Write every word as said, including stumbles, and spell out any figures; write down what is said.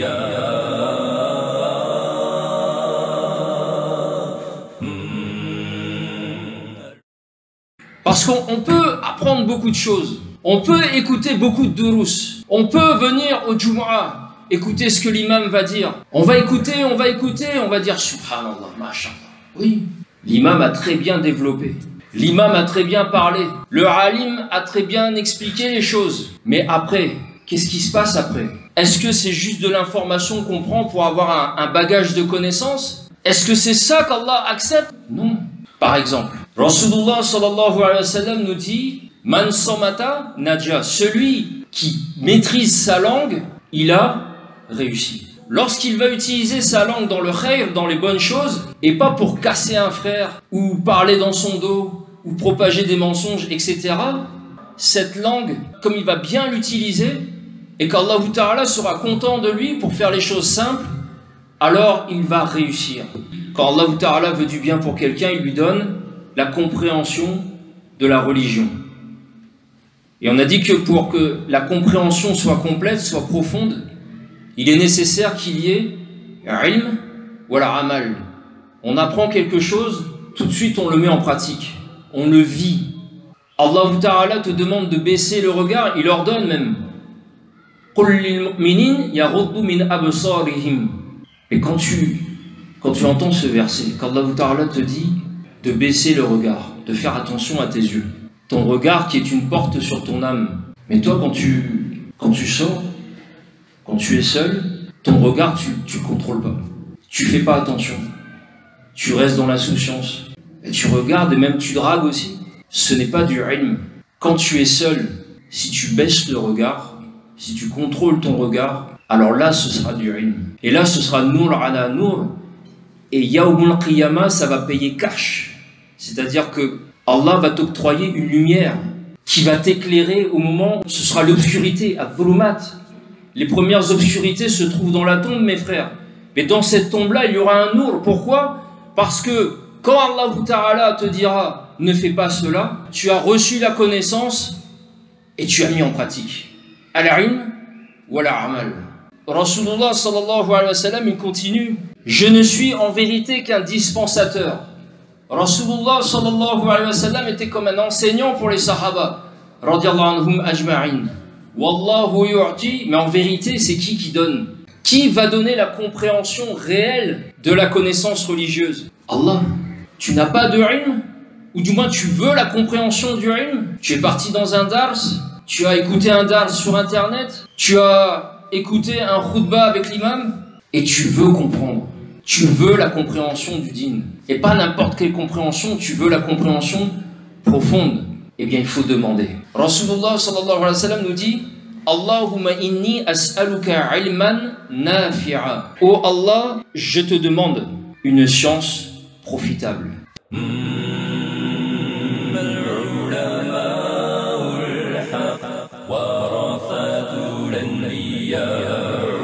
Parce qu'on peut apprendre beaucoup de choses. On peut écouter beaucoup de durous. On peut venir au Jumu'ah, écouter ce que l'imam va dire. On va écouter, on va écouter, on va dire Subhanallah, Masha'Allah. Oui, l'imam a très bien développé. L'imam a très bien parlé. Le alim a très bien expliqué les choses. Mais après, qu'est-ce qui se passe après? Est-ce que c'est juste de l'information qu'on prend pour avoir un, un bagage de connaissances? Est-ce que c'est ça qu'Allah accepte? Non. Par exemple, Rasulullah sallallahu alayhi wa sallam nous dit Man somata naja, celui qui maîtrise sa langue, il a réussi. Lorsqu'il va utiliser sa langue dans le khayr, dans les bonnes choses, et pas pour casser un frère, ou parler dans son dos, ou propager des mensonges, et cetera, cette langue, comme il va bien l'utiliser, et qu'Allah Ta'ala sera content de lui pour faire les choses simples, alors il va réussir. Quand Allah Ta'ala veut du bien pour quelqu'un, il lui donne la compréhension de la religion. Et on a dit que pour que la compréhension soit complète, soit profonde, il est nécessaire qu'il y ait ilm ou amal. On apprend quelque chose, tout de suite on le met en pratique. On le vit. Allah Ta'ala te demande de baisser le regard, il ordonne même. Et quand tu, quand tu entends ce verset, qu'Allah Ta'ala te dit de baisser le regard, de faire attention à tes yeux, ton regard qui est une porte sur ton âme. Mais toi, quand tu, quand tu sors, quand tu es seul, ton regard, tu ne contrôles pas. Tu fais pas attention. Tu restes dans l'insouciance. Et tu regardes et même tu dragues aussi. Ce n'est pas du ilm. Quand tu es seul, si tu baisses le regard, si tu contrôles ton regard, alors là, ce sera du ilm. Et là, ce sera nur ala nur. Et yawmul qiyamah, ça va payer cash. C'est-à-dire que Allah va t'octroyer une lumière qui va t'éclairer au moment où ce sera l'obscurité, ad-dhulumat. Les premières obscurités se trouvent dans la tombe, mes frères. Mais dans cette tombe-là, il y aura un nour. Pourquoi? Parce que quand Allah Ta'ala te dira « ne fais pas cela », tu as reçu la connaissance et tu as mis en pratique. Al-ilm wa al-amal. Rasulullah sallallahu alayhi wa sallam, il continue « Je ne suis en vérité qu'un dispensateur ». Rasulullah sallallahu alayhi wa sallam était comme un enseignant pour les sahaba, radiyallahu anhum ajma'in. Wallahu yu'ti, mais en vérité, c'est qui qui donne? Qui va donner la compréhension réelle de la connaissance religieuse? Allah. Tu n'as pas de ilm, ou du moins tu veux la compréhension du ilm. Tu es parti dans un dars, tu as écouté un dars sur internet, tu as écouté un khutbah avec l'imam, et tu veux comprendre. Tu veux la compréhension du din. Et pas n'importe quelle compréhension, tu veux la compréhension profonde. Eh bien, il faut demander. Rasulullah sallallahu alayhi wa sallam nous dit Allahumma inni as'aluka ilman nafi'a. Oh Allah, je te demande une science profitable. العلماء الحق ورثة الأنبياء